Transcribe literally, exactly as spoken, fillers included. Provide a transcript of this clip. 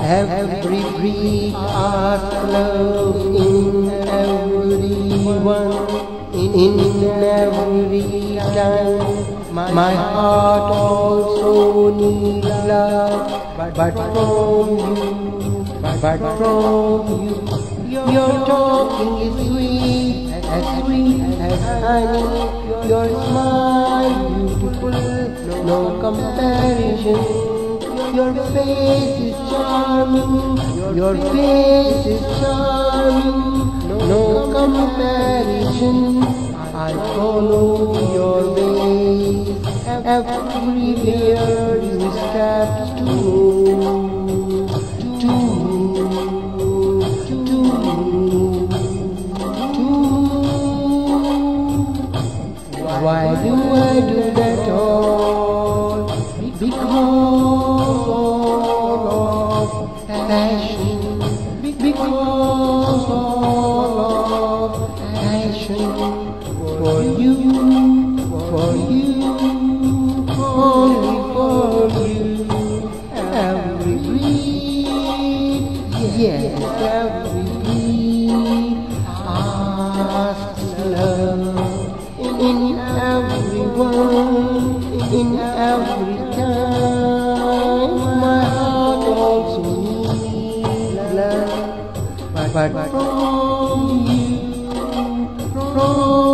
Every breath asks love in everyone, in every time. My heart also needs love, but from you, but from you. Your talking is sweet, as sweet as honey. Your smile beautiful, no comparison. Your face is charming, your face is charming, no comparison. I follow your ways, everywhere you step to, to, to, to. Why do I do that all? Because of passion, because of passion for you, for you, only for you. Every breath, yes, every breath asks love in everyone, in every time. My heart also needs love, but from you, from